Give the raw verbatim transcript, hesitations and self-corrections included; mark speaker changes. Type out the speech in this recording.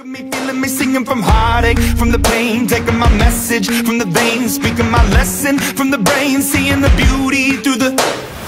Speaker 1: Me feeling me singing from heartache, from the pain, taking my message from the veins, speaking my lesson from the brain, seeing the beauty through the